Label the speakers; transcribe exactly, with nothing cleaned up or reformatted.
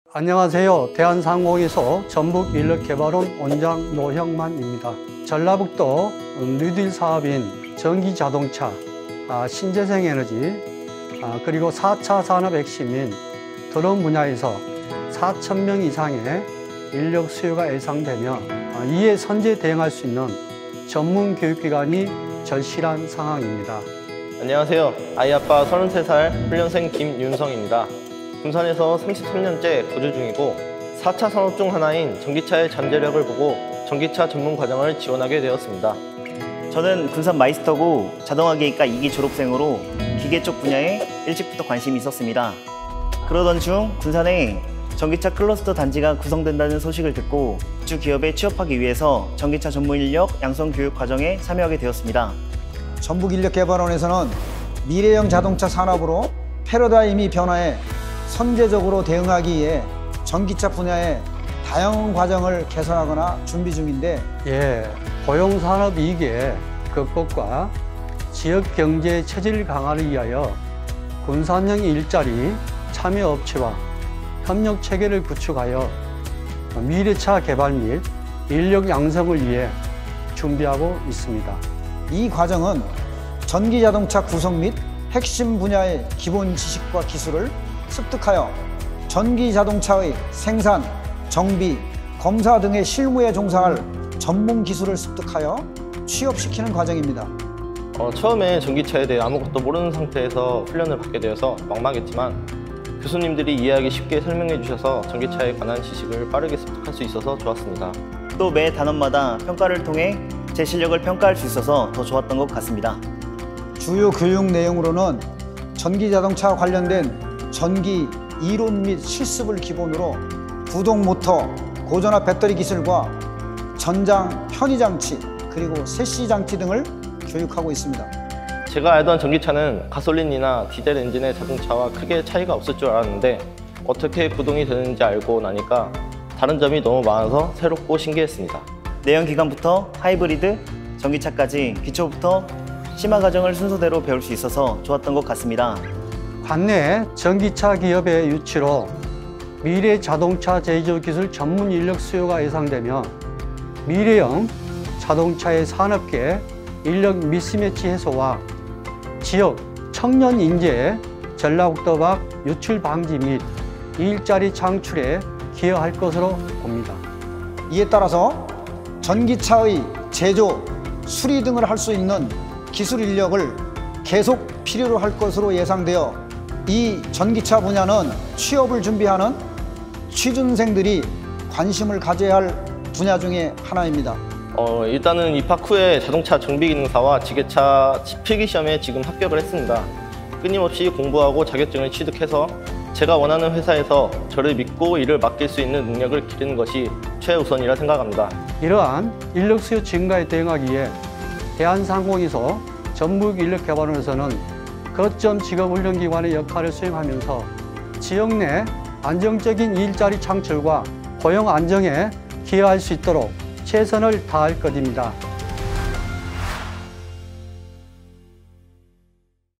Speaker 1: 안녕하세요. 대한상공회소 전북인력개발원 원장 노형만입니다. 전라북도 뉴딜 사업인 전기자동차, 신재생에너지, 그리고 사 차 산업 핵심인 드론 분야에서 사천 명 이상의 인력 수요가 예상되며 이에 선제 대응할 수 있는 전문 교육기관이 절실한 상황입니다.
Speaker 2: 안녕하세요. 아이아빠 서른세 살 훈련생 김윤성입니다. 군산에서 삼십삼 년째 거주 중이고 사 차 산업 중 하나인 전기차의 잠재력을 보고 전기차 전문 과정을 지원하게 되었습니다.
Speaker 3: 저는 군산 마이스터고 자동화기계과 이 기 졸업생으로 기계 쪽 분야에 일찍부터 관심이 있었습니다. 그러던 중 군산에 전기차 클러스터 단지가 구성된다는 소식을 듣고 주 기업에 취업하기 위해서 전기차 전문 인력 양성 교육 과정에 참여하게 되었습니다.
Speaker 4: 전북인력개발원에서는 미래형 자동차 산업으로 패러다임이 변화해 선제적으로 대응하기 위해 전기차 분야의 다양한 과정을 개선하거나 준비 중인데
Speaker 1: 예, 고용산업 이익의 극복과 지역경제의 체질 강화를 위하여 군산형 일자리 참여업체와 협력체계를 구축하여 미래차 개발 및 인력 양성을 위해 준비하고 있습니다.
Speaker 4: 이 과정은 전기자동차 구성 및 핵심 분야의 기본 지식과 기술을 습득하여 전기자동차의 생산, 정비, 검사 등의 실무에 종사할 전문 기술을 습득하여 취업시키는 과정입니다.
Speaker 2: 어, 처음에 전기차에 대해 아무것도 모르는 상태에서 훈련을 받게 되어서 막막했지만 교수님들이 이해하기 쉽게 설명해 주셔서 전기차에 관한 지식을 빠르게 습득할 수 있어서 좋았습니다.
Speaker 3: 또 매 단원마다 평가를 통해 제 실력을 평가할 수 있어서 더 좋았던 것 같습니다.
Speaker 4: 주요 교육 내용으로는 전기자동차와 관련된 전기 이론 및 실습을 기본으로 구동 모터, 고전압 배터리 기술과 전장 편의 장치, 그리고 세시 장치 등을 교육하고 있습니다.
Speaker 2: 제가 알던 전기차는 가솔린이나 디젤 엔진의 자동차와 크게 차이가 없을 줄 알았는데 어떻게 구동이 되는지 알고 나니까 다른 점이 너무 많아서 새롭고 신기했습니다.
Speaker 3: 내연기관부터 하이브리드, 전기차까지 기초부터 심화 과정을 순서대로 배울 수 있어서 좋았던 것 같습니다.
Speaker 1: 관내 전기차 기업의 유치로 미래 자동차 제조 기술 전문 인력 수요가 예상되며 미래형 자동차의 산업계 인력 미스매치 해소와 지역 청년 인재 전라북도 밖 유출 방지 및 일자리 창출에 기여할 것으로 봅니다.
Speaker 4: 이에 따라서 전기차의 제조, 수리 등을 할 수 있는 기술 인력을 계속 필요로 할 것으로 예상되어 이 전기차 분야는 취업을 준비하는 취준생들이 관심을 가져야 할 분야 중에 하나입니다.
Speaker 2: 어, 일단은 입학 후에 자동차 정비기능사와 지게차 필기시험에 지금 합격을 했습니다. 끊임없이 공부하고 자격증을 취득해서 제가 원하는 회사에서 저를 믿고 일을 맡길 수 있는 능력을 기르는 것이 최우선이라 생각합니다.
Speaker 1: 이러한 인력 수요 증가에 대응하기 위해 대한상공회소 전북인력개발원에서는 거점 직업훈련기관의 역할을 수행하면서 지역 내 안정적인 일자리 창출과 고용 안정에 기여할 수 있도록 최선을 다할 것입니다.